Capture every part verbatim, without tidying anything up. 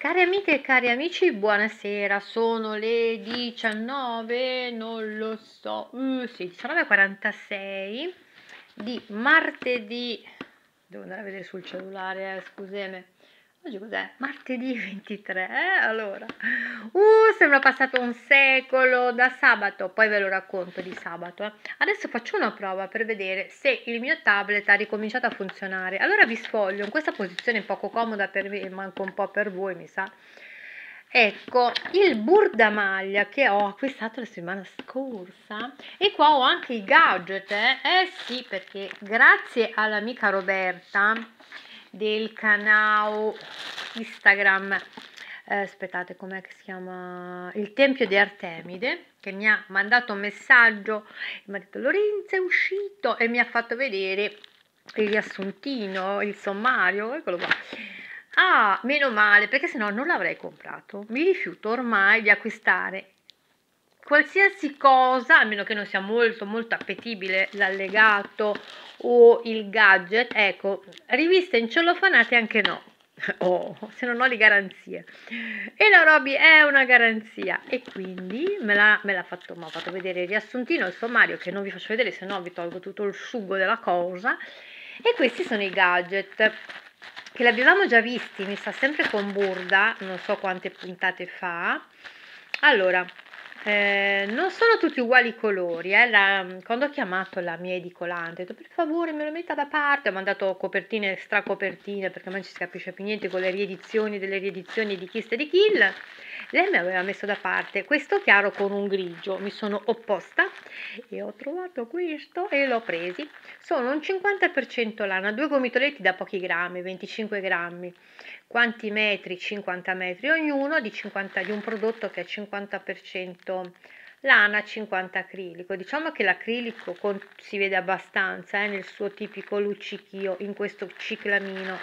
Cari amiche e cari amici, buonasera. Sono le diciannove, non lo so, uh, sì, diciannove e quarantasei di martedì. Devo andare a vedere sul cellulare, eh, scusate. Oggi cos'è? Martedì ventitré, eh? Allora, uh, sembra passato un secolo da sabato, poi ve lo racconto di sabato. eh. Adesso faccio una prova per vedere se il mio tablet ha ricominciato a funzionare. Allora vi sfoglio in questa posizione poco comoda per me, manco un po' per voi, mi sa. Ecco, il burdamaglia che ho acquistato la settimana scorsa, e qua ho anche i gadget, eh, eh sì, perché grazie all'amica Roberta del canale Instagram, eh, aspettate, com'è che si chiama? Il Tempio di Artemide, che mi ha mandato un messaggio e mi ha detto: Lorenza è uscito, e mi ha fatto vedere il riassuntino, il sommario, eccolo qua. Ah, meno male, perché sennò non l'avrei comprato. Mi rifiuto ormai di acquistare qualsiasi cosa, a meno che non sia molto molto appetibile l'allegato o il gadget. Ecco, riviste incellofanate anche no. Oh, se non ho le garanzie. E la Roby è una garanzia, e quindi me l'ha, me l'ha fatto, mi ha fatto vedere il riassuntino, il sommario, che non vi faccio vedere, se no vi tolgo tutto il sugo della cosa. E questi sono i gadget che l'abbiamo già visti, mi sa, sempre con Burda, non so quante puntate fa. Allora, eh, non sono tutti uguali i colori, eh. La- quando ho chiamato la mia edicolante, ho detto: per favore me lo metta da parte, ho mandato copertine, stracopertine, perché a me non ci si capisce più niente con le riedizioni delle riedizioni di Kiss e di Kill. Lei mi aveva messo da parte questo chiaro con un grigio, mi sono opposta e ho trovato questo e l'ho presi. Sono un cinquanta per cento lana, due gomitoletti da pochi grammi, venticinque grammi. Quanti metri? cinquanta metri ognuno, di, cinquanta, di un prodotto che è cinquanta per cento lana, cinquanta acrilico. Diciamo che l'acrilico con, si vede abbastanza eh, nel suo tipico luccichio in questo ciclamino.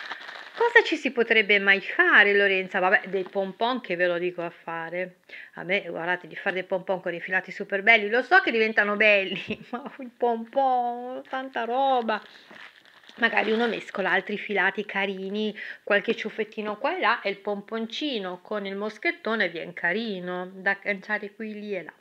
Cosa ci si potrebbe mai fare, Lorenza? Vabbè, dei pompon, che ve lo dico a fare. A me, guardate, di fare dei pompon con i filati super belli, lo so che diventano belli, ma il pompon, tanta roba. Magari uno mescola altri filati carini, qualche ciuffettino qua e là, e il pomponcino con il moschettone viene carino da canciare qui, lì e là.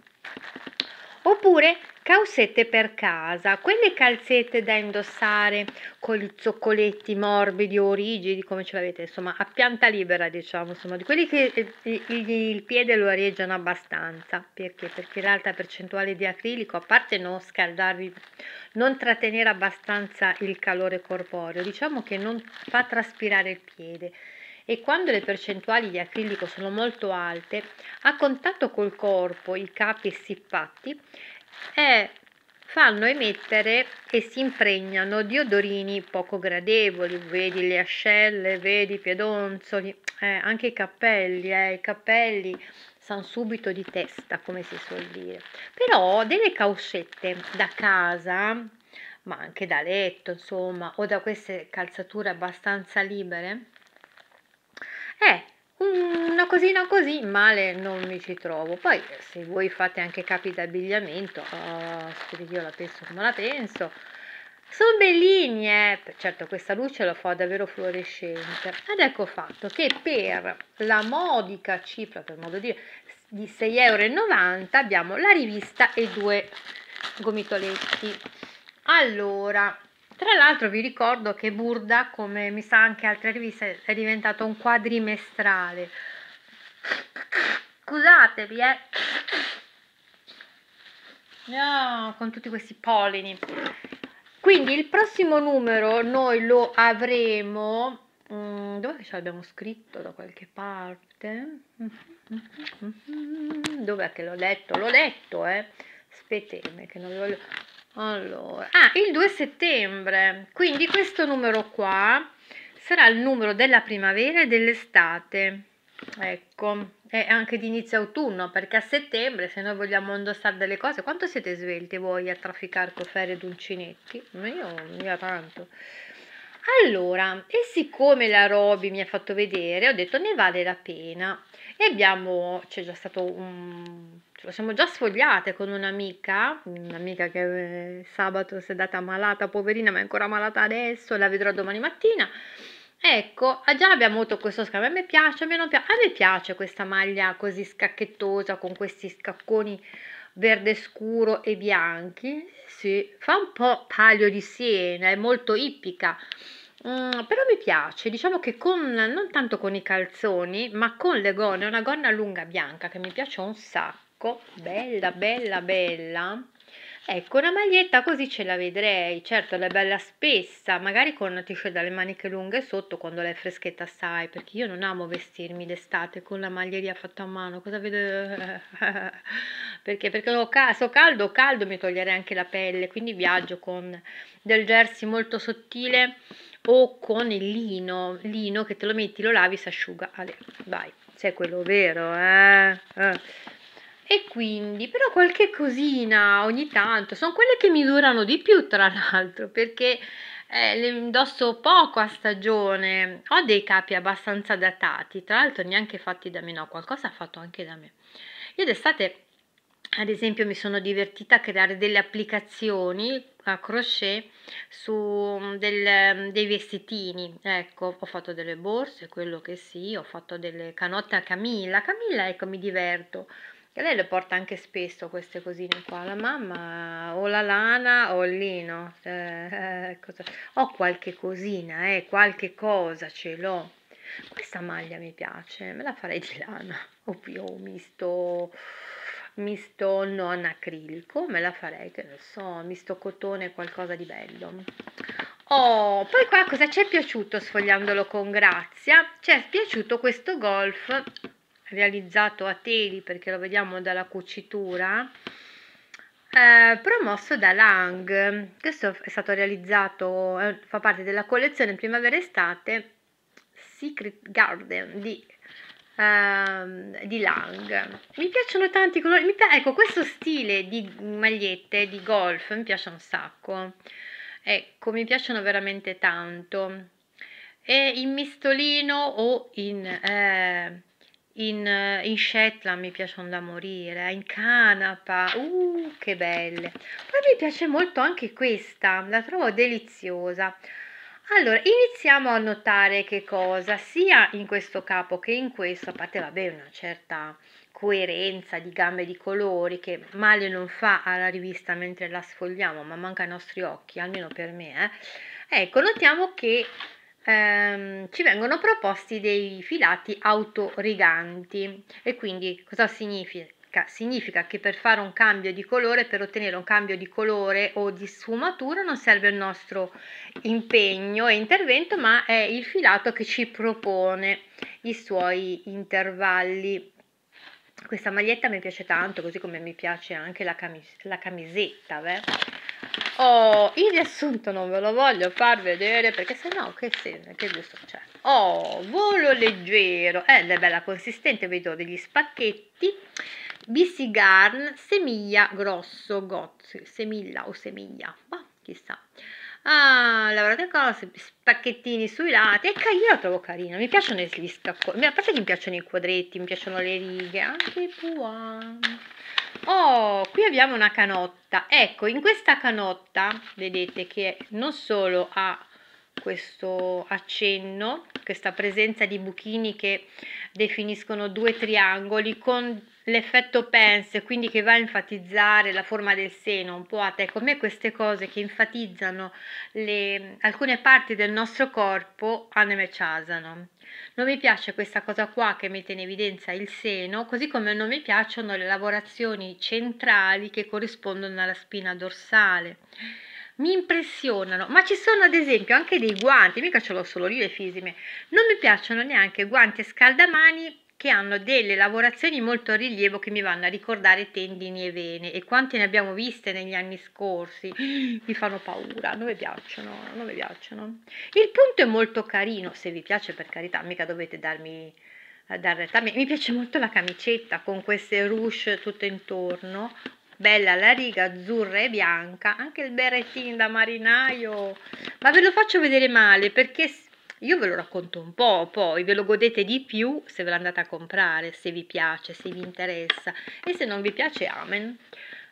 Oppure calzette per casa, quelle calzette da indossare con gli zoccoletti morbidi o rigidi, come ce l'avete, insomma, a pianta libera, diciamo, insomma, di quelli che il, il, il piede lo areggiano abbastanza. Perché? Perché l'alta percentuale di acrilico, a parte non scaldarvi, non trattenere abbastanza il calore corporeo, diciamo che non fa traspirare il piede. E quando le percentuali di acrilico sono molto alte, a contatto col corpo, i capi sippati, eh, fanno emettere e si impregnano di odorini poco gradevoli, vedi le ascelle, vedi i piedonzoli, eh, anche i capelli, eh, i capelli sanno subito di testa, come si suol dire. Però delle calzette da casa, ma anche da letto, insomma, o da queste calzature abbastanza libere, eh, una cosina così male non mi ci trovo. Poi se voi fate anche capi d'abbigliamento, oh, io la penso come la penso, sono bellini, eh. Certo, questa luce lo fa davvero fluorescente. Ed ecco fatto che per la modica cifra, per modo di dire, di sei e novanta euro abbiamo la rivista e due gomitoletti. Allora, tra l'altro vi ricordo che Burda, come mi sa anche altre riviste, è diventato un quadrimestrale. Scusatevi, eh. No, con tutti questi pollini. Quindi il prossimo numero noi lo avremo. Mm, dove ce l'abbiamo scritto? Da qualche parte? Dov'è che l'ho letto? L'ho letto, eh. Aspettate, che non lo voglio. Allora, ah, il due settembre. Quindi questo numero qua sarà il numero della primavera e dell'estate. Ecco, e anche di inizio autunno, perché a settembre, se noi vogliamo indossare delle cose, quanto siete svelti voi a trafficare con ferri ed uncinetti? Io, io tanto. Allora, e siccome la Roby mi ha fatto vedere, ho detto ne vale la pena. E abbiamo, c'è già stato un, ce lo siamo già sfogliate con un'amica, un'amica che eh, sabato si è data malata, poverina, ma è ancora malata adesso, la vedrò domani mattina. Ecco, ah, già abbiamo avuto questo scambio, a me piace, a me non piace, a me piace questa maglia così scacchettosa con questi scacconi verde scuro e bianchi, sì, fa un po' Palio di Siena, è molto ippica. Mm, però mi piace, diciamo che con, non tanto con i calzoni, ma con le gonne, una gonna lunga bianca che mi piace un sacco, bella, bella, bella. Ecco, una maglietta così ce la vedrei, certo, è bella spessa, magari con una t-shirt dalle maniche lunghe sotto quando l'è freschetta assai, perché io non amo vestirmi d'estate con la maglieria fatta a mano, cosa vedo? Perché? Perché ho ca- so caldo, caldo, mi toglierei anche la pelle, quindi viaggio con del jersey molto sottile o con il lino, lino che te lo metti, lo lavi, si asciuga, Ale, vai, c'è quello vero, eh? Eh. E quindi, però qualche cosina ogni tanto, sono quelle che mi durano di più tra l'altro, perché eh, le indosso poco a stagione, ho dei capi abbastanza datati, tra l'altro neanche fatti da me, no, qualcosa fatto anche da me. Io d'estate, ad esempio, mi sono divertita a creare delle applicazioni a crochet su mm, del- dei vestitini, ecco, ho fatto delle borse, quello che sì, ho fatto delle canotte a Camilla, Camilla, ecco, mi diverto. E lei le porta anche spesso queste cosine qua, la mamma o la lana o il lino, eh, eh, cosa- ho qualche cosina, eh, qualche cosa ce l'ho. Questa maglia mi piace, me la farei di lana, o più misto, misto non acrilico, me la farei, che ne so, misto cotone, qualcosa di bello. Oh, poi qua cosa ci è piaciuto sfogliandolo con Grazia? Ci è piaciuto questo golf realizzato a teli perché lo vediamo dalla cucitura, eh, promosso da Lang. Questo è stato realizzato, eh, fa parte della collezione primavera-estate Secret Garden di, ehm, di Lang. Mi piacciono tanti colori, mi pi- ecco questo stile di magliette di golf mi piace un sacco, ecco mi piacciono veramente tanto, e in mistolino o in, eh, in, eh, in Shetland mi piacciono da morire, in canapa, uh, che belle. Poi mi piace molto anche questa, la trovo deliziosa. Allora, iniziamo a notare che cosa, sia in questo capo che in questo, a parte vabbè una certa coerenza di gambe e di colori che male non fa alla rivista mentre la sfogliamo, ma manca ai nostri occhi, almeno per me, eh. Ecco, notiamo che ehm, ci vengono proposti dei filati autoriganti e quindi cosa significa? Significa che per fare un cambio di colore, per ottenere un cambio di colore o di sfumatura non serve il nostro impegno e intervento, ma è il filato che ci propone i suoi intervalli. Questa maglietta mi piace tanto, così come mi piace anche la, camis- la camisetta. Beh. Oh, il riassunto non ve lo voglio far vedere perché sennò che senso, che gusto c'è. Oh, volo leggero, eh, è bella consistente, vedo degli spacchetti. B C Garn, semiglia grosso, got, semilla o semiglia, ma chissà. Ah, lavorate cose, spacchettini sui lati, e ca- io la trovo carina, mi piacciono gli scacconi, a parte che mi piacciono i quadretti, mi piacciono le righe, anche i puan. Oh, qui abbiamo una canotta, ecco, in questa canotta vedete che non solo ha questo accenno, questa presenza di buchini che definiscono due triangoli con l'effetto pence, quindi che va a enfatizzare la forma del seno, un po' a te, come queste cose che enfatizzano le, alcune parti del nostro corpo a me ciasano. Non mi piace questa cosa qua che mette in evidenza il seno, così come non mi piacciono le lavorazioni centrali che corrispondono alla spina dorsale. Mi impressionano, ma ci sono ad esempio anche dei guanti, mica ce l'ho solo io le fisime, non mi piacciono neanche guanti e scaldamani che hanno delle lavorazioni molto a rilievo che mi vanno a ricordare tendini e vene, e quante ne abbiamo viste negli anni scorsi, mi fanno paura, non mi piacciono, non mi piacciono. Il punto è molto carino, se vi piace per carità, mica dovete darmi, eh, dar retta a me. Mi piace molto la camicetta con queste ruche tutto intorno, bella la riga azzurra e bianca, anche il berrettino da marinaio, ma ve lo faccio vedere male perché io ve lo racconto un po', poi ve lo godete di più se ve lo andate a comprare, se vi piace, se vi interessa, e se non vi piace amen.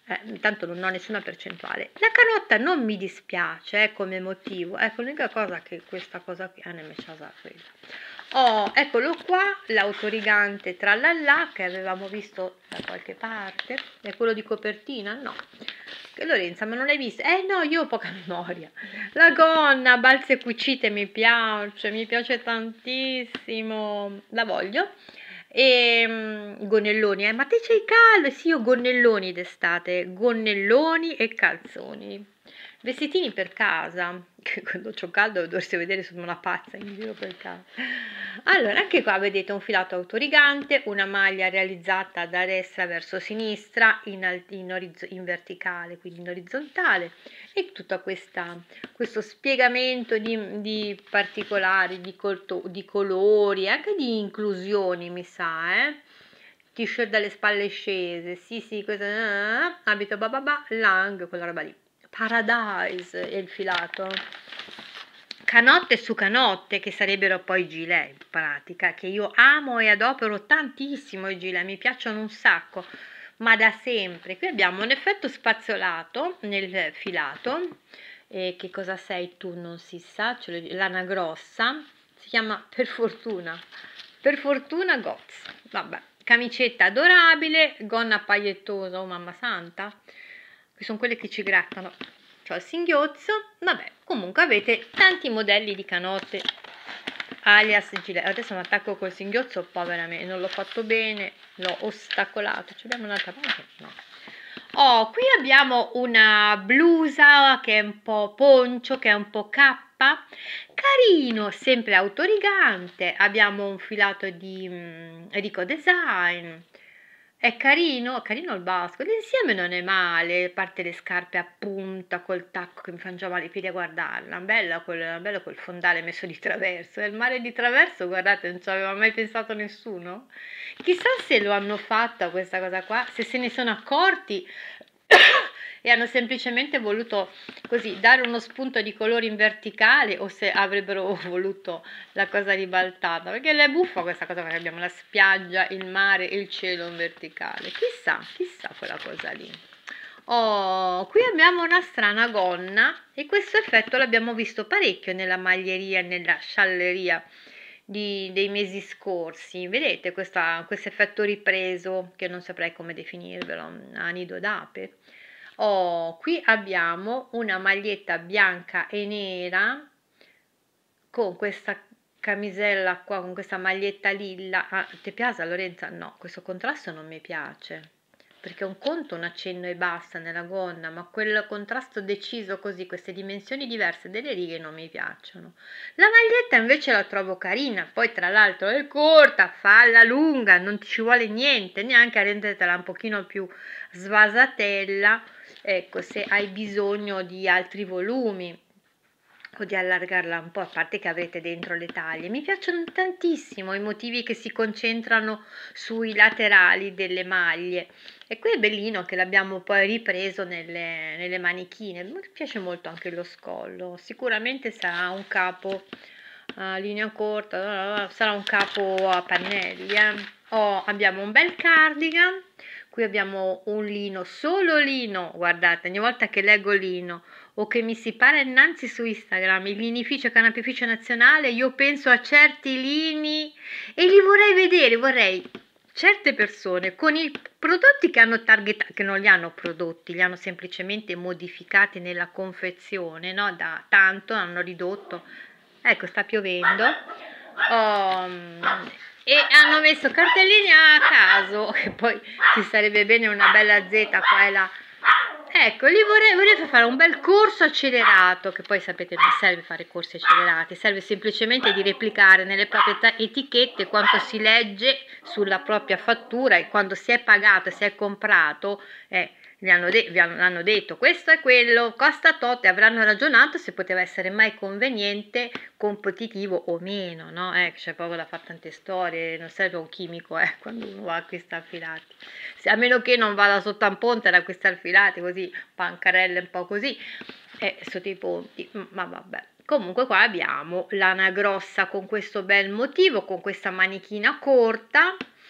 eh, intanto non ho nessuna percentuale. La canotta non mi dispiace eh, come motivo, ecco l'unica cosa che questa cosa qui, ah, ne mi c'ha quella. Oh, eccolo qua, l'autorigante tralala che avevamo visto da qualche parte, è quello di copertina? No. Che Lorenza, ma non l'hai visto? Eh no, io ho poca memoria. La gonna, balze cucite mi piace, mi piace tantissimo, la voglio. E mm, gonnelloni, eh, ma te c'hai caldo? Sì, io gonnelloni d'estate, gonnelloni e calzoni. Vestitini per casa, che quando c'ho caldo dovreste vedere, sono una pazza in giro per casa. Allora, anche qua vedete un filato autorigante, una maglia realizzata da destra verso sinistra in, alt- in, orizzo- in verticale, quindi in orizzontale, e tutto questa, questo spiegamento di, di particolari, di, colto- di colori, anche di inclusioni, mi sa, eh? T-shirt dalle spalle scese, sì sì, questo, eh, abito bababà, lang, quella roba lì. Paradise è il filato. Canotte su canotte, che sarebbero poi gilet in pratica, che io amo e adopero tantissimo i gilet, mi piacciono un sacco, ma da sempre. Qui abbiamo un effetto spazzolato nel filato. E che cosa sei tu? Non si sa, ce l'ho- lana grossa, si chiama Per Fortuna. Per Fortuna Goz. Vabbè, camicetta adorabile, gonna pagliettosa, oh mamma santa. Qui sono quelle che ci grattano. C'ho il singhiozzo, vabbè, comunque avete tanti modelli di canotte alias gilet. Adesso mi attacco col singhiozzo, povera me, non l'ho fatto bene, l'ho ostacolato. Ci abbiamo un'altra parte? No. Oh, qui abbiamo una blusa che è un po' poncio, che è un po' cappa, carino, sempre autorigante. Abbiamo un filato di um, Rico Design. È carino, carino il basco, l'insieme non è male, a parte le scarpe a punta col tacco che mi fanno già male i piedi a guardarla, bella quel, bello quel fondale messo di traverso, e il mare di traverso, guardate, non ci aveva mai pensato nessuno. Chissà se lo hanno fatta questa cosa qua, se se ne sono accorti e hanno semplicemente voluto così dare uno spunto di colore in verticale, o se avrebbero voluto la cosa ribaltata, perché è buffa questa cosa che abbiamo la spiaggia, il mare e il cielo in verticale. Chissà, chissà quella cosa lì. Oh, qui abbiamo una strana gonna e questo effetto l'abbiamo visto parecchio nella maglieria, nella scialleria di, dei mesi scorsi. Vedete questo effetto ripreso che non saprei come definirvelo, a nido d'ape. Oh, qui abbiamo una maglietta bianca e nera con questa camisella qua, con questa maglietta lilla. Ah, ti piace Lorenza? No, questo contrasto non mi piace, perché un conto un accenno e basta nella gonna, ma quel contrasto deciso così, queste dimensioni diverse delle righe non mi piacciono. La maglietta invece la trovo carina, poi tra l'altro è corta, falla lunga, non ci vuole niente, neanche a rendertela un pochino più svasatella, ecco, se hai bisogno di altri volumi o di allargarla un po', a parte che avrete dentro le taglie. Mi piacciono tantissimo i motivi che si concentrano sui laterali delle maglie, e qui è bellino che l'abbiamo poi ripreso nelle, nelle manichine. Mi piace molto anche lo scollo, sicuramente sarà un capo a linea corta, sarà un capo a pannelli, eh. Oh, abbiamo un bel cardigan, qui abbiamo un lino, solo lino, guardate, ogni volta che leggo lino o che mi si para innanzi su Instagram il linificio canapificio nazionale, io penso a certi lini e li vorrei vedere, vorrei certe persone con i prodotti che hanno targetato, che non li hanno prodotti, li hanno semplicemente modificati nella confezione, no? Da tanto hanno ridotto, ecco sta piovendo, oh, e hanno messo cartellini a caso, che poi ci sarebbe bene una bella Z qua e là. Ecco, lì vorrei, vorrei fare un bel corso accelerato, che poi sapete non serve fare corsi accelerati, serve semplicemente di replicare nelle proprie etichette quanto si legge sulla propria fattura, e quando si è pagato e si è comprato, eh, vi hanno, de- vi hanno detto questo è quello, costa tot, e avranno ragionato se poteva essere mai conveniente, competitivo o meno, no? Eh, c'è proprio da fare tante storie, non serve un chimico eh, quando uno va a acquistare filati, se, a meno che non vada sotto un ponte ad acquistare filati, così, pancarelle un po' così, eh, sotto i ponti, ma vabbè. Comunque qua abbiamo lana grossa con questo bel motivo, con questa manichina corta,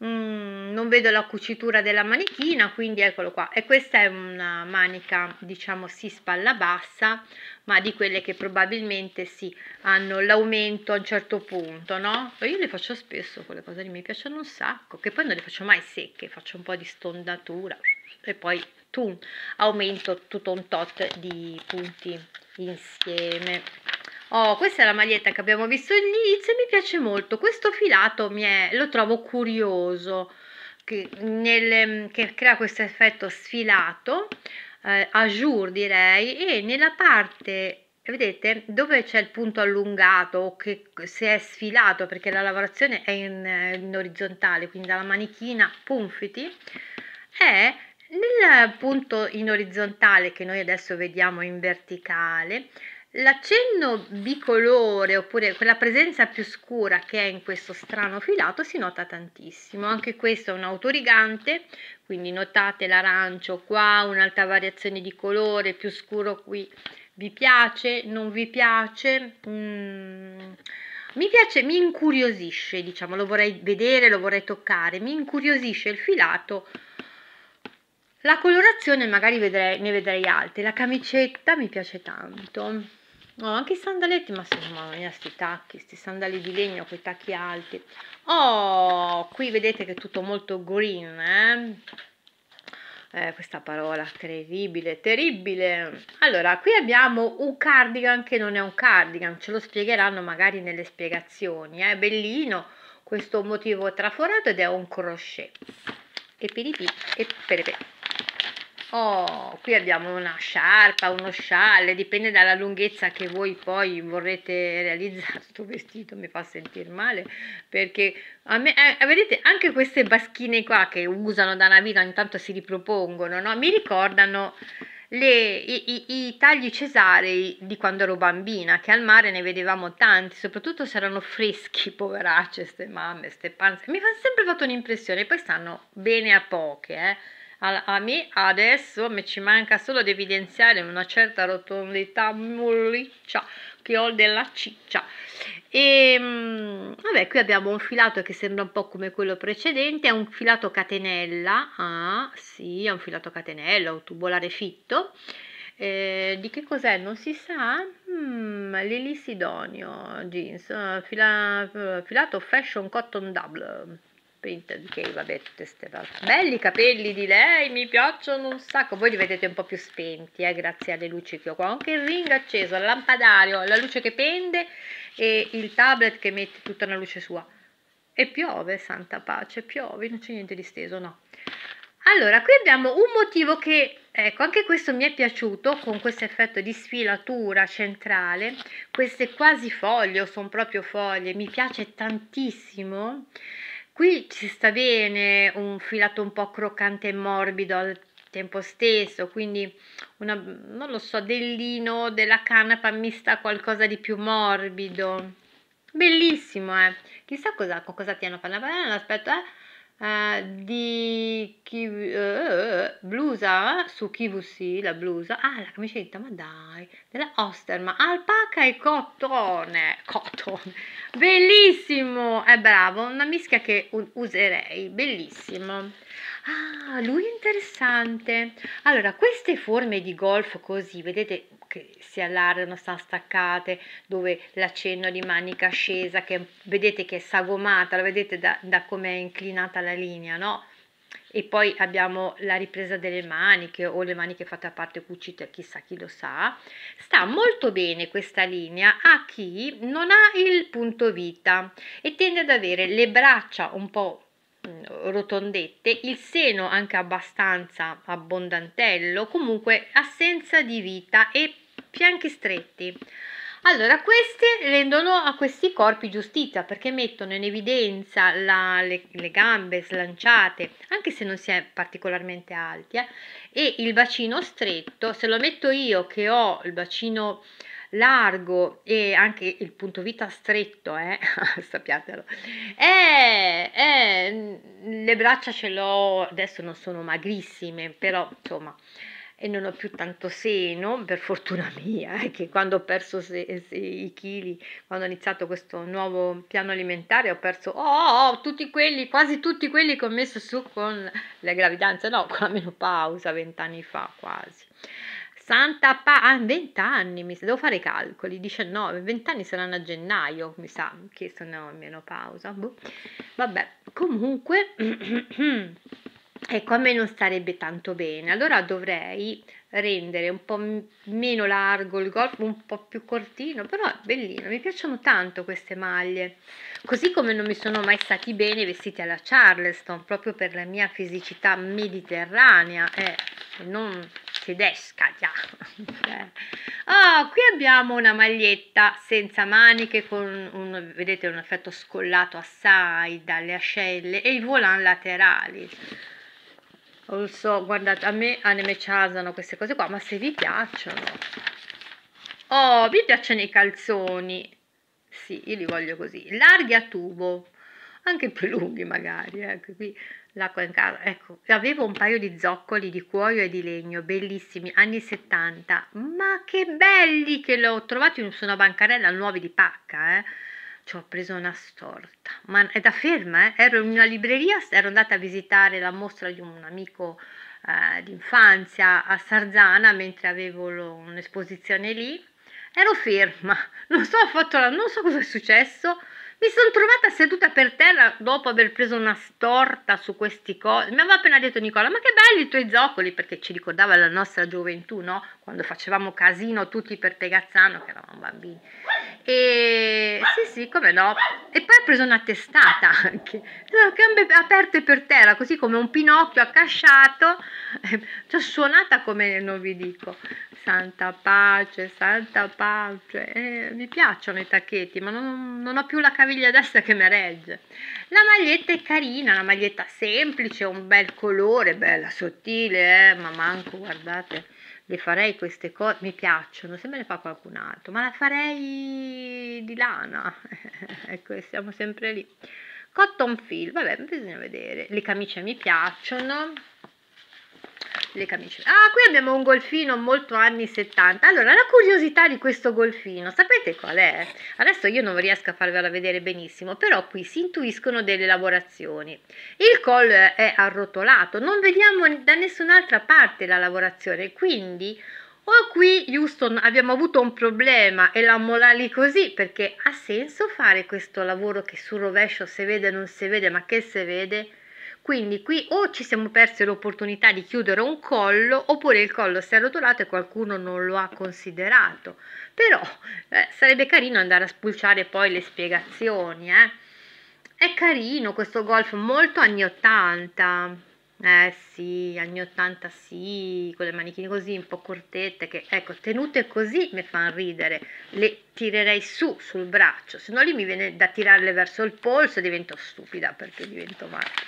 Mm, non vedo la cucitura della manichina, quindi eccolo qua. E questa è una manica, diciamo, sì, spalla bassa, ma di quelle che probabilmente sì, hanno l'aumento a un certo punto, no? Io le faccio spesso quelle cose lì, mi piacciono un sacco, che poi non le faccio mai secche, faccio un po' di stondatura e poi tu aumento tutto un tot di punti insieme. Oh, questa è la maglietta che abbiamo visto all'inizio e mi piace molto. Questo filato mi è, lo trovo curioso, che, nel, che crea questo effetto sfilato, eh, a jour direi, e nella parte, vedete, dove c'è il punto allungato o che si è sfilato perché la lavorazione è in, in orizzontale, quindi dalla manichina punfiti, è nel punto in orizzontale che noi adesso vediamo in verticale. L'accenno bicolore oppure quella presenza più scura che è in questo strano filato si nota tantissimo. Anche questo è un autorigante, quindi notate l'arancio qua, un'alta variazione di colore, più scuro qui. Vi piace? Non vi piace? Mm. Mi piace, mi incuriosisce, diciamo, lo vorrei vedere, lo vorrei toccare, mi incuriosisce il filato. La colorazione magari vedrei, ne vedrei altre, la camicetta mi piace tanto. Oh, anche i sandaletti, ma insomma, mia, sti tacchi, sti sandali di legno con i tacchi alti. Oh, qui vedete che è tutto molto green, eh? Eh, questa parola terribile, terribile. Allora, qui abbiamo un cardigan che non è un cardigan, ce lo spiegheranno magari nelle spiegazioni. È eh? Bellino, questo motivo traforato ed è un crochet. E piripì e perepè. Oh, qui abbiamo una sciarpa, uno scialle, dipende dalla lunghezza che voi poi vorrete realizzare. Questo vestito mi fa sentire male perché a me, eh, vedete, anche queste baschine qua che usano da una vita ogni tanto si ripropongono, no? Mi ricordano le, i, i, i tagli cesarei di quando ero bambina, che al mare ne vedevamo tanti, soprattutto se erano freschi, poveracce, ste mamme, ste panze. Mi fa sempre fatto un'impressione, poi stanno bene a poche, eh. A, a me adesso mi ci manca solo di evidenziare una certa rotondità molliccia che ho della ciccia. E vabbè, qui abbiamo un filato che sembra un po' come quello precedente, è un filato catenella, ah sì, è un filato catenella o tubolare fitto. Eh, di che cos'è? Non si sa. Mm, Lilisidonio jeans, fila, filato fashion cotton double. Printed, che vabbè, tutte queste cose. Belli i capelli di lei, mi piacciono un sacco. Voi li vedete un po' più spenti, eh, grazie alle luci che ho qua. Anche il ring acceso, il lampadario, la luce che pende e il tablet che mette tutta una luce sua. E piove, santa pace, piove, non c'è niente di steso, no. Allora, qui abbiamo un motivo che, ecco, anche questo mi è piaciuto, con questo effetto di sfilatura centrale, queste quasi foglie, o sono proprio foglie, mi piace tantissimo. Qui ci sta bene un filato un po' croccante e morbido al tempo stesso, quindi una, non lo so, del lino, della canapa mista a qualcosa di più morbido. Bellissimo, eh. Chissà cosa, con cosa ti hanno fatto. Aspetta, eh. Uh, di chi, uh, blusa su K V C, la blusa, ah la camicetta, ma dai, della Osterman, alpaca e cotone, cotone, bellissimo, è bravo, una mischia che userei, bellissimo. Ah, lui è interessante. Allora, queste forme di golf così, vedete che si allargano, stanno staccate, dove l'accenno di manica scesa, che vedete che è sagomata, la vedete da, da come è inclinata la linea, no? E poi abbiamo la ripresa delle maniche o le maniche fatte a parte cucite, chissà chi lo sa. Sta molto bene questa linea a chi non ha il punto vita e tende ad avere le braccia un po' rotondette, il seno anche abbastanza abbondantello, comunque assenza di vita e fianchi stretti. Allora, queste rendono a questi corpi giustizia perché mettono in evidenza la, le, le gambe slanciate, anche se non si è particolarmente alti, eh, e il bacino stretto. Se lo metto io che ho il bacino largo e anche il punto vita stretto, eh, sappiatelo, eh, eh, le braccia ce l'ho, adesso non sono magrissime, però insomma, e non ho più tanto seno, per fortuna mia, eh, che quando ho perso se, se, i chili, quando ho iniziato questo nuovo piano alimentare, ho perso oh, oh, tutti quelli, quasi tutti quelli che ho messo su con le gravidanze, no, con la menopausa, vent'anni fa quasi. Santa pa, ah, venti anni, mi sa, devo fare i calcoli, diciannove, venti anni saranno a gennaio, mi sa, che sono in menopausa, boh. Vabbè, comunque... Ecco, a me non starebbe tanto bene, allora dovrei rendere un po' m- meno largo il golf, un po' più cortino, però è bellino, mi piacciono tanto queste maglie, così come non mi sono mai stati bene i vestiti alla Charleston, proprio per la mia fisicità mediterranea, eh, e non tedesca, già. Ah, qui abbiamo una maglietta senza maniche con un, vedete, un effetto scollato assai dalle ascelle e i volant laterali. Non so, guardate, a me, a me ciasano queste cose qua, ma se vi piacciono. Oh, vi piacciono i calzoni? Sì, io li voglio così, larghi a tubo, anche più lunghi magari, ecco, qui l'acqua in casa, ecco, avevo un paio di zoccoli di cuoio e di legno, bellissimi, anni settanta, ma che belli che l'ho trovati su una bancarella, nuovi di pacca, eh. Ci ho preso una storta, ma è da ferma, eh? Ero in una libreria, ero andata a visitare la mostra di un amico eh, d'infanzia a Sarzana mentre avevo lo- un'esposizione lì, ero ferma, non so, ho fatto la, non so cosa è successo, mi sono trovata seduta per terra dopo aver preso una storta su questi cosi. Mi aveva appena detto Nicola, ma che belli i tuoi zoccoli, perché ci ricordava la nostra gioventù, no? Quando facevamo casino tutti per Pegazzano, che eravamo bambini. E sì, sì, come no. E poi ho preso una testata anche, gambe aperte per terra, così come un Pinocchio accasciato, ci ho suonata come non vi dico. Santa pace, santa pace, eh, mi piacciono i tacchetti, ma non, non ho più la caviglia destra che mi regge. La maglietta è carina, una maglietta semplice, un bel colore, bella sottile, eh, ma manco, guardate, le farei queste cose, mi piacciono, se me le fa qualcun altro, ma la farei di lana, ecco, siamo sempre lì. Cotton feel, vabbè, bisogna vedere, le camicie mi piacciono, le camicie. Ah, qui abbiamo un golfino molto anni settanta. Allora, la curiosità di questo golfino, sapete qual è? Adesso io non riesco a farvela vedere benissimo, però qui si intuiscono delle lavorazioni. Il collo è arrotolato, non vediamo da nessun'altra parte la lavorazione, quindi o qui Houston abbiamo avuto un problema e la mollali così, perché ha senso fare questo lavoro che sul rovescio si vede non si vede, ma che si vede? Quindi qui o ci siamo persi l'opportunità di chiudere un collo, oppure il collo si è arrotolato e qualcuno non lo ha considerato. Però eh, sarebbe carino andare a spulciare poi le spiegazioni, eh. È carino questo golf, molto anni ottanta. Eh sì, anni ottanta sì, con le manichine così un po' cortette, che ecco, tenute così mi fanno ridere, le tirerei su sul braccio, se no lì mi viene da tirarle verso il polso e divento stupida perché divento matta.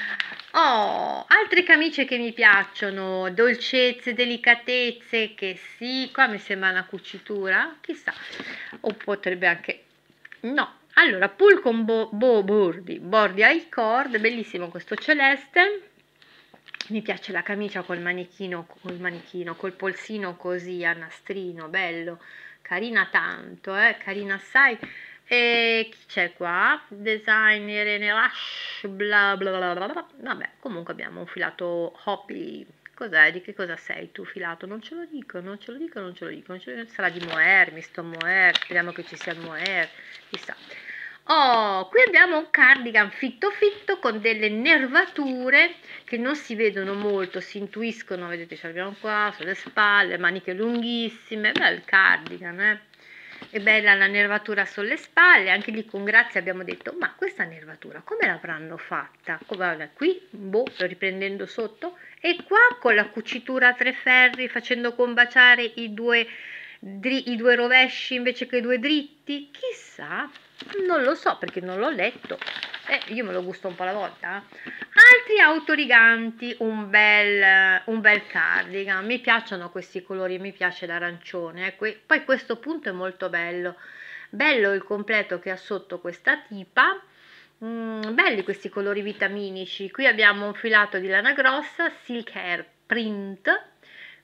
Oh, altre camicie che mi piacciono, dolcezze, delicatezze, che sì, qua mi sembra una cucitura, chissà, o potrebbe anche, no. Allora, pull con bo, bo bordi, bordi ai cord, bellissimo questo celeste. Mi piace la camicia col manichino, col manichino, col polsino così a nastrino, bello, carina tanto, eh, carina assai. E chi c'è qua? Designer Irene Rush, bla bla bla bla bla. Vabbè, comunque abbiamo un filato Hoppy. Cos'è? Di che cosa sei tu filato? Non ce lo dico, non ce lo dico, non ce lo dico. Non ce lo dico. Sarà di Mohair, misto Mohair, speriamo che ci sia il Mohair, chissà. Oh, qui abbiamo un cardigan fitto fitto con delle nervature che non si vedono molto, si intuiscono, vedete, ce l'abbiamo qua sulle spalle, maniche lunghissime, bel cardigan, eh? È bella la nervatura sulle spalle, anche lì con Grazia abbiamo detto, ma questa nervatura come l'avranno fatta? Come, qui, boh, sto riprendendo sotto, e qua con la cucitura a tre ferri, facendo combaciare i due, i due rovesci invece che i due dritti, chissà. Non lo so perché non l'ho letto, eh, io me lo gusto un po' alla volta. Altri autoriganti, un bel, un bel cardigan, mi piacciono questi colori, mi piace l'arancione, eh. Poi questo punto è molto bello, bello il completo che ha sotto questa tipa, mm, belli questi colori vitaminici. Qui abbiamo un filato di lana grossa, silk hair print,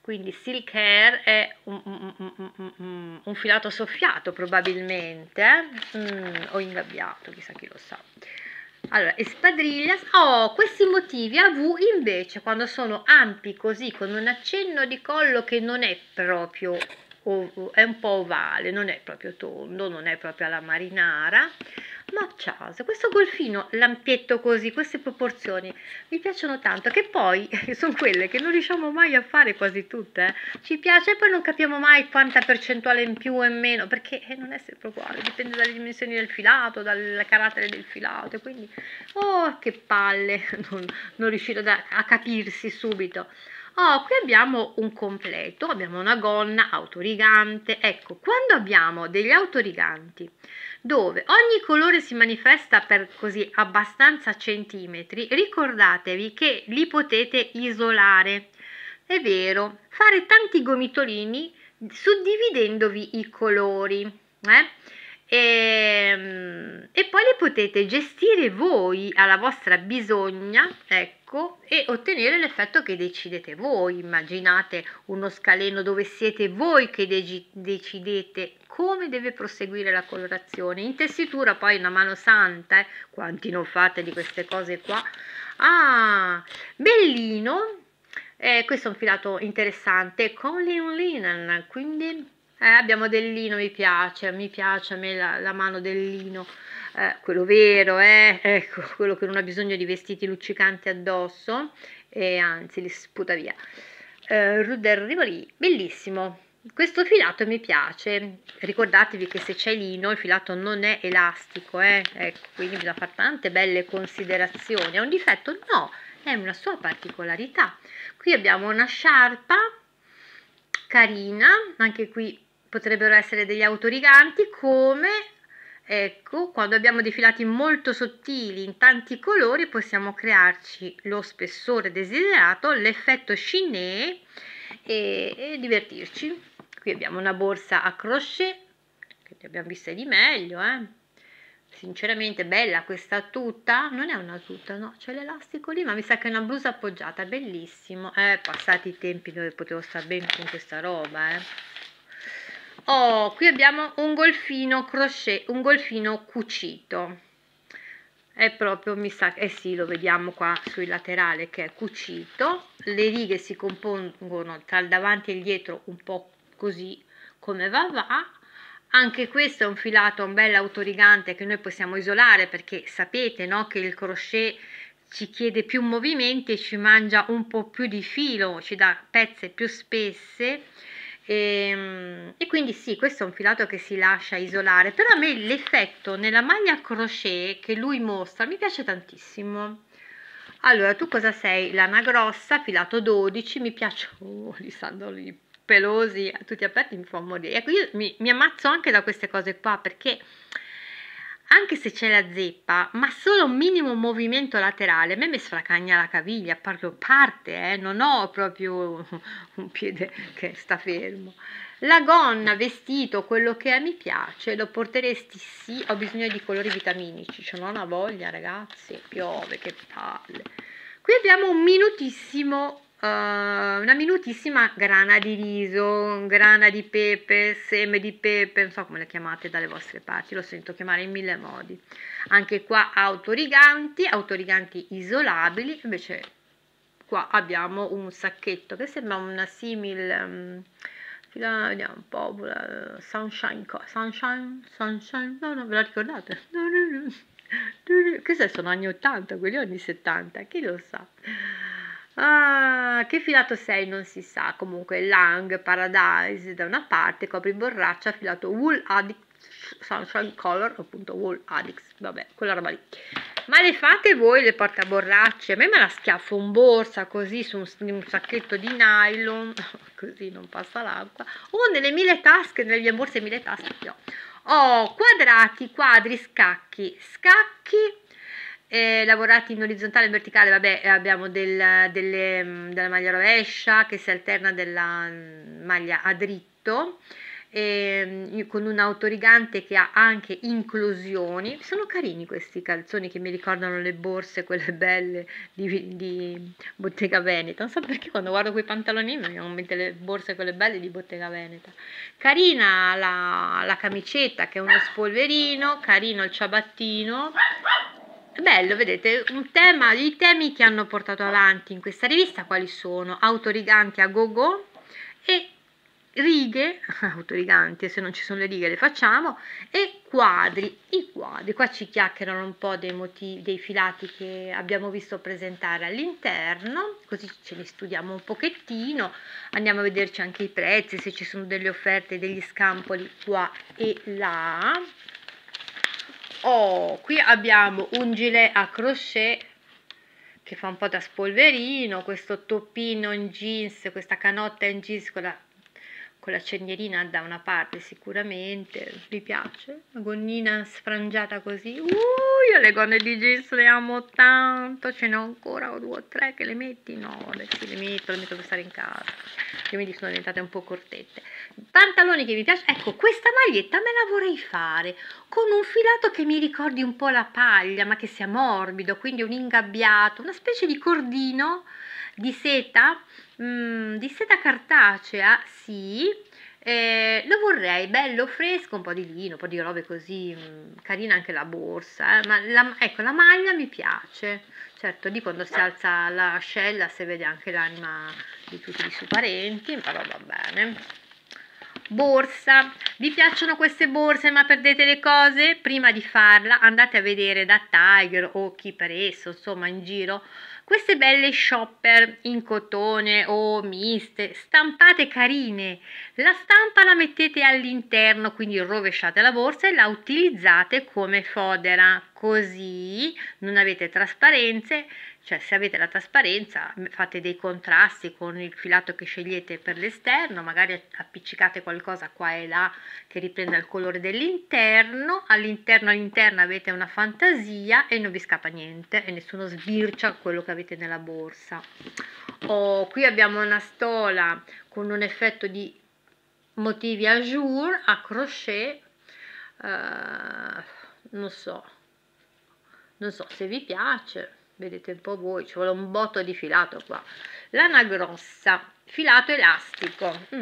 quindi silk hair è un, un, un, un, un filato soffiato probabilmente, eh? mm, o ingabbiato, chissà chi lo sa. Allora, espadrillas, oh, questi motivi a V invece quando sono ampi così, con un accenno di collo che non è proprio, è un po' ovale, non è proprio tondo, non è proprio alla marinara, ma ciao, questo golfino lampietto così, queste proporzioni mi piacciono tanto, che poi sono quelle che non riusciamo mai a fare quasi tutte, eh. Ci piace e poi non capiamo mai quanta percentuale in più e in meno, perché non è sempre uguale, dipende dalle dimensioni del filato, dal carattere del filato, quindi oh che palle non, non riuscire a, a capirsi subito. Oh, qui abbiamo un completo, abbiamo una gonna autorigante. Ecco, quando abbiamo degli autoriganti dove ogni colore si manifesta per così abbastanza centimetri, ricordatevi che li potete isolare. È vero, fare tanti gomitolini suddividendovi i colori, eh? E, e poi li potete gestire voi alla vostra bisogna, ecco, e ottenere l'effetto che decidete voi. Immaginate uno scaleno dove siete voi che decidete come deve proseguire la colorazione. In tessitura poi una mano santa, eh? Quanti non fate di queste cose qua? Ah, bellino, eh, questo è un filato interessante con un linen, quindi eh, abbiamo del lino, mi piace, mi piace a me la, la mano del lino, eh, quello vero, eh? Ecco, quello che non ha bisogno di vestiti luccicanti addosso e anzi li sputa via. Eh, Ruder Rivoli, bellissimo. Questo filato mi piace, ricordatevi che se c'è lino il filato non è elastico, eh? Ecco, quindi bisogna fare tante belle considerazioni. È un difetto? No, è una sua particolarità. Qui abbiamo una sciarpa carina, anche qui potrebbero essere degli autoriganti, come ecco, quando abbiamo dei filati molto sottili in tanti colori possiamo crearci lo spessore desiderato, l'effetto chinè e, e divertirci. Qui abbiamo una borsa a crochet, che ne abbiamo viste di meglio, eh? Sinceramente bella questa tuta, non è una tuta, no, c'è l'elastico lì, ma mi sa che è una blusa appoggiata, bellissimo, eh, passati i tempi dove potevo stare bene con questa roba, eh. Oh, qui abbiamo un golfino crochet, un golfino cucito, è proprio, mi sa, eh sì, lo vediamo qua sul laterale che è cucito, le righe si compongono tra il davanti e il dietro un po' così come va va. Anche questo è un filato, un bel autorigante che noi possiamo isolare perché sapete, no, che il crochet ci chiede più movimenti e ci mangia un po' più di filo, ci dà pezze più spesse e, e quindi sì, questo è un filato che si lascia isolare, però a me l'effetto nella maglia crochet che lui mostra mi piace tantissimo. Allora, tu cosa sei? Lana grossa, filato dodici, mi piace, oh, li sanno lì pelosi, tutti aperti, mi fa morire. Ecco, io mi, mi ammazzo anche da queste cose qua, perché anche se c'è la zeppa, ma solo un minimo movimento laterale, a me mi sfracagna la caviglia, proprio parte, eh? Non ho proprio un piede che sta fermo. La gonna, vestito, quello che è, mi piace, lo porteresti? Sì, ho bisogno di colori vitaminici, ce n'ho una voglia, ragazzi, piove, che palle. Qui abbiamo un minutissimo Uh, una minutissima grana di riso, grana di pepe, seme di pepe, non so come le chiamate dalle vostre parti, lo sento chiamare in mille modi. Anche qua autoriganti, autoriganti isolabili, invece qua abbiamo un sacchetto che sembra una simile, um, vediamo un po', uh, sunshine, sunshine, sunshine, no, no, ve la ricordate? No, no, no. Questi sono anni ottanta, quelli anni settanta, chi lo sa? Ah, che filato sei non si sa, comunque Lang Paradise da una parte, copri borraccia, filato Wool Addicts Sunshine Color, appunto Wool Addicts, vabbè, quella roba lì. Ma le fate voi le portaborracce? A me me la schiaffo in borsa così su un, un sacchetto di nylon, così non passa l'acqua, o nelle mille tasche, nelle mie borse mille tasche, no. Ho quadrati, quadri, scacchi, scacchi, Eh, lavorati in orizzontale e verticale, vabbè, abbiamo del, delle, della maglia rovescia che si alterna della maglia a dritto, ehm, con un autorigante che ha anche inclusioni. Sono carini questi calzoni che mi ricordano le borse, quelle belle di, di Bottega Veneta. Non so perché quando guardo quei pantaloni mi vengono in mente le borse quelle belle di Bottega Veneta. Carina la, la camicetta che è uno spolverino, carino il ciabattino. Bello, vedete, un tema, i temi che hanno portato avanti in questa rivista quali sono? Autoriganti a go-go e righe, autoriganti, se non ci sono le righe le facciamo, e quadri, i quadri, qua ci chiacchierano un po' dei motivi, dei filati che abbiamo visto presentare all'interno, così ce li studiamo un pochettino, andiamo a vederci anche i prezzi, se ci sono delle offerte, degli scampoli qua e là. Oh, qui abbiamo un gilet a crochet che fa un po' da spolverino, questo toppino in jeans, questa canotta in jeans con la, con la cernierina da una parte sicuramente, vi piace? La gonnina sfrangiata così, uh, io le gonne di jeans le amo tanto, ce ne ho ancora o due o tre che le metti, no, adesso le metto, le metto per stare in casa, che mi sono diventate un po' cortette. Pantaloni che mi piacciono, ecco questa maglietta me la vorrei fare con un filato che mi ricordi un po' la paglia ma che sia morbido, quindi un ingabbiato, una specie di cordino di seta, mm, di seta cartacea, sì, eh, lo vorrei bello fresco, un po' di lino, un po' di robe così, mm, carina anche la borsa, eh, ma la, ecco la maglia mi piace, certo di quando si alza l'ascella si vede anche l'anima di tutti i suoi parenti, però va bene. Borsa, vi piacciono queste borse ma perdete le cose? Prima di farla andate a vedere da Tiger o chi per esso, insomma in giro, queste belle shopper in cotone o miste, stampate carine. La stampa la mettete all'interno, quindi rovesciate la borsa e la utilizzate come fodera, così non avete trasparenze. Cioè se avete la trasparenza fate dei contrasti con il filato che scegliete per l'esterno, magari appiccicate qualcosa qua e là che riprenda il colore dell'interno, all'interno all'interno avete una fantasia e non vi scappa niente e nessuno sbircia quello che avete nella borsa. Oh, qui abbiamo una stola con un effetto di motivi a jour, a crochet, uh, non so, non so se vi piace. Vedete un po' voi, ci vuole un botto di filato qua. Lana grossa, filato elastico. Mm,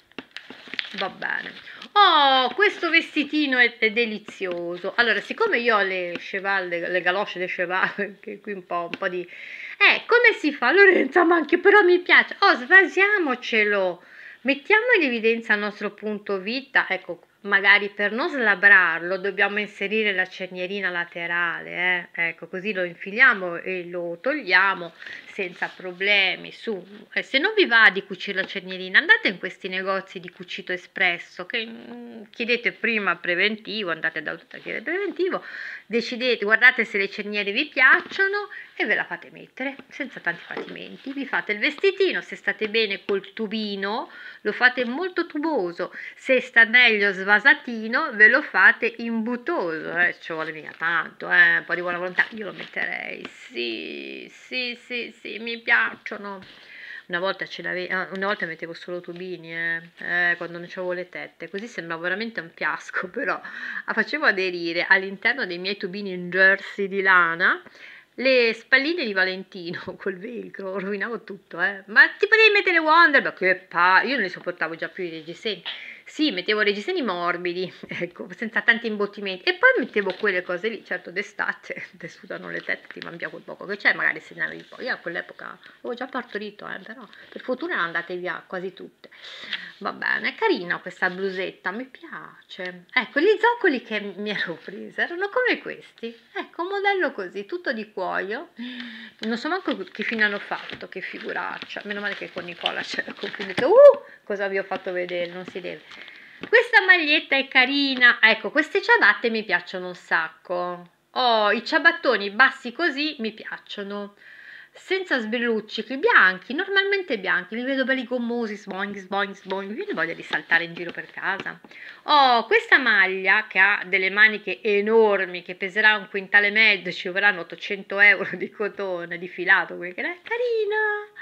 va bene. Oh, questo vestitino è, è delizioso. Allora, siccome io ho le cheval, le, le galosce de cheval, che qui un po', un po' di... Eh, come si fa? Lorenza, ma anche però mi piace. Oh, svasiamocelo. Mettiamo in evidenza il nostro punto vita, ecco, magari per non slabrarlo dobbiamo inserire la cernierina laterale, eh? Ecco, così lo infiliamo e lo togliamo senza problemi. Su, eh, se non vi va di cucire la cernierina, andate in questi negozi di cucito espresso, che mm, chiedete prima preventivo, andate da a chiedere preventivo, decidete, guardate se le cerniere vi piacciono e ve la fate mettere senza tanti patimenti. Vi fate il vestitino, se state bene col tubino lo fate molto tuboso, se sta meglio svasatino ve lo fate imbutoso, eh, ci vuole mica tanto, eh, un po' di buona volontà, io lo metterei, sì, sì, sì, sì, mi piacciono. Una volta, ce una volta mettevo solo tubini, eh, eh, quando non avevo le tette, così sembrava veramente un fiasco, però facevo aderire all'interno dei miei tubini in jersey di lana le spalline di Valentino col velcro, rovinavo tutto, eh. Ma ti potevi mettere Wonder? Ma che pa... Io non li sopportavo già più i reggiseni. Sì, mettevo reggiseni morbidi, ecco, senza tanti imbottimenti. E poi mettevo quelle cose lì, certo d'estate, te sudano le tette, ti mangia quel poco che c'è, magari se ne avevi un po'. Io a quell'epoca avevo già partorito, eh, però per fortuna andate via quasi tutte. Va bene, è carina questa blusetta, mi piace. Ecco, gli zoccoli che mi ero presa erano come questi. Ecco, un modello così, tutto di cuoio. Non so manco che fine hanno fatto, che figuraccia. Meno male che con Nicola c'era confondito. Uh, cosa vi ho fatto vedere, non si deve. Questa maglietta è carina. Ecco, queste ciabatte mi piacciono un sacco. Oh, i ciabattoni bassi così mi piacciono. Senza sbrillucci, bianchi, normalmente bianchi, li vedo belli gommosi, sboing, sboing, sboing, mi viene voglia di saltare in giro per casa. Oh, questa maglia che ha delle maniche enormi, che peserà un quintale e mezzo, ci vorranno ottocento euro di cotone, di filato, quel che è, carina,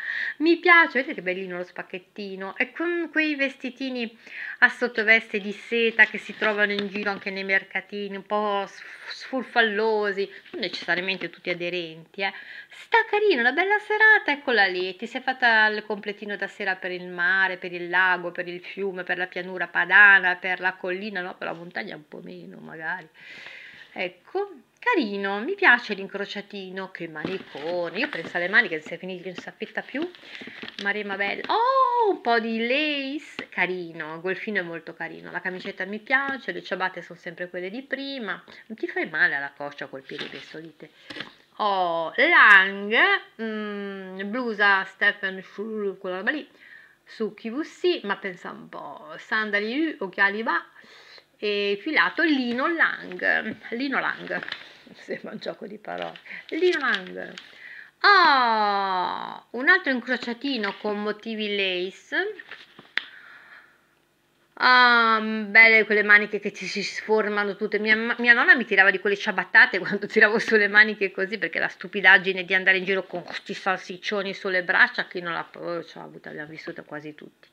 Mi piace, vedete che bellino lo spacchettino, e con quei vestitini a sottoveste di seta che si trovano in giro anche nei mercatini, un po' sfurfallosi, non necessariamente tutti aderenti, eh. Sta carino, una bella serata, eccola lì, ti sei fatta il completino da sera per il mare, per il lago, per il fiume, per la pianura padana, per la collina, no, per la montagna un po' meno magari. Ecco, carino, mi piace l'incrociatino, che manicone, io penso alle maniche, se finiti non si affitta più, Marema bella, oh, un po' di lace, carino, il golfino è molto carino, la camicetta mi piace, le ciabatte sono sempre quelle di prima, non ti fai male alla coscia col piede pestolite. Oh, Lang, mm, blusa Stephen Schul, quella roba lì, su Q V C, ma pensa un po', sandali U, occhiali va, e filato Lino Lang, Lino Lang, sembra un gioco di parole, Lino Lang. Oh, un altro incrociatino con motivi lace. Ah, belle quelle maniche che ci si sformano tutte. Mia, mia nonna mi tirava di quelle ciabattate quando tiravo sulle maniche così, perché la stupidaggine di andare in giro con questi salsiccioni sulle braccia, chi non l'ha oh, ce l'ha avuta, l'abbiamo vissuta quasi tutti.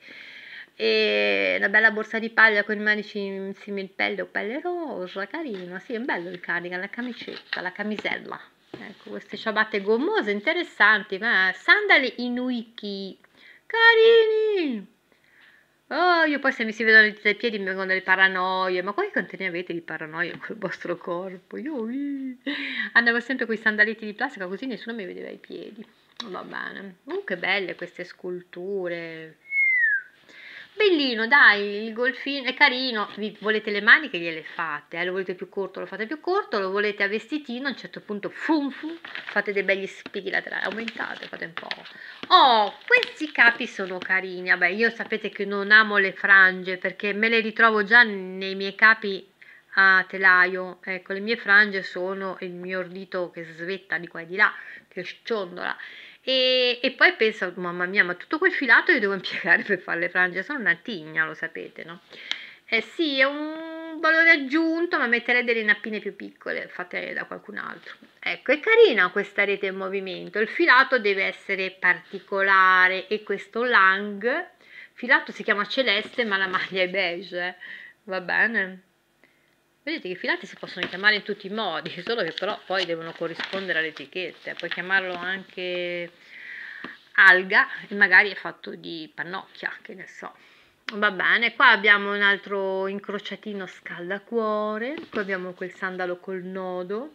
E una bella borsa di paglia con i manici simil pelle o pelle rosa, carino, sì, è bello il cardigan, la camicetta, la camisella. Ecco, queste ciabatte gommose, interessanti, ma sandali inuiki, carini! Oh, io poi se mi si vedono i i piedi mi vengono delle paranoie, ma voi quanti ne avete di paranoie col vostro corpo? Io ih, andavo sempre con i sandaletti di plastica così nessuno mi vedeva i piedi. Va bene. Comunque belle queste sculture. Bellino, dai, il golfino è carino. Vi volete le maniche, gliele fate. Eh? Lo volete più corto, lo fate più corto. Lo volete a vestitino, a un certo punto fum, fum, fate dei begli spighi laterali. Aumentate, fate un po'. Oh, questi capi sono carini. Vabbè, io sapete che non amo le frange perché me le ritrovo già nei miei capi a telaio. Ecco, le mie frange sono il mio ordito che svetta di qua e di là, che sciondola. E, e poi penso, mamma mia, ma tutto quel filato io devo impiegare per fare le frange, sono una tigna, lo sapete, no? Eh sì, è un valore aggiunto, ma metterei delle nappine più piccole, fatte da qualcun altro. Ecco, è carina questa rete in movimento, il filato deve essere particolare e questo Lang, filato si chiama celeste, ma la maglia è beige, eh. Va bene? Vedete che i filati si possono chiamare in tutti i modi, solo che però poi devono corrispondere alle etichette. Puoi chiamarlo anche alga e magari è fatto di pannocchia, che ne so. Va bene, qua abbiamo un altro incrociatino scaldacuore, qui abbiamo quel sandalo col nodo.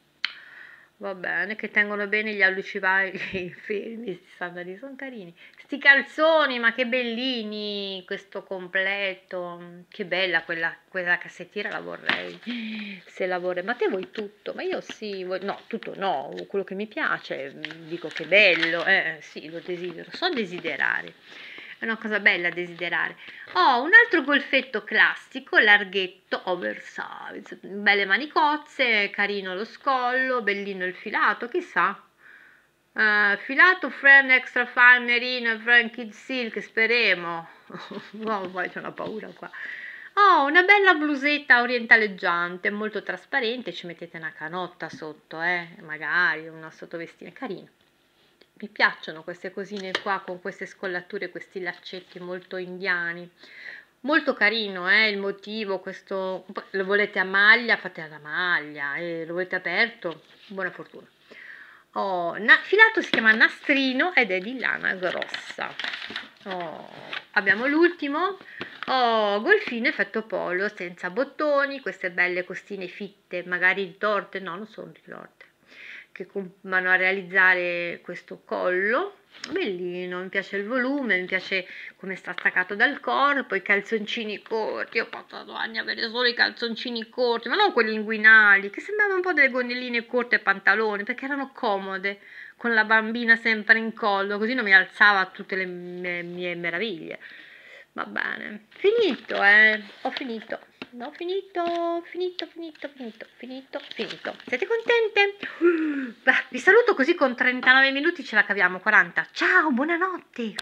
Va bene, che tengono bene gli alluci vari fermi, questi sandali sono carini. Sti calzoni, ma che bellini, questo completo. Che bella quella, quella cassettiera, la vorrei. Se la vorrei, ma te vuoi tutto? Ma io sì, vuoi, no, tutto no, quello che mi piace, dico che bello, eh, sì, lo desidero, so desiderare. È una cosa bella desiderare. Ho un altro golfetto classico, larghetto, oversize, belle manicozze, carino lo scollo, bellino il filato, chissà. Uh, filato Friend Extra Fine Merino Friend Kid Silk, speriamo. No, poi c'è una paura qua. Ho una bella blusetta orientaleggiante, molto trasparente, ci mettete una canotta sotto, eh, magari una sottovestina, carino. Mi piacciono queste cosine qua con queste scollature, questi laccetti molto indiani. Molto carino, eh, il motivo, questo, lo volete a maglia, fate alla maglia, e lo volete aperto, buona fortuna. Oh, na, filato si chiama nastrino ed è di lana grossa. Oh, abbiamo l'ultimo, oh, golfino effetto polo, senza bottoni, queste belle costine fitte, magari ritorte, no, non sono ritorte, che vanno a realizzare questo collo bellino. Mi piace il volume, mi piace come sta staccato dal corpo, i calzoncini corti. Io ho passato anni a avere solo i calzoncini corti, ma non quelli inguinali, che sembravano un po' delle gonnelline corte e pantaloni, perché erano comode, con la bambina sempre in collo, così non mi alzava a tutte le mie, mie meraviglie. Va bene, finito, eh, ho finito. Ho finito, finito, finito, finito, finito, finito. Siete contente? Beh, vi saluto così con trentanove minuti ce la caviamo, quaranta. Ciao, buonanotte!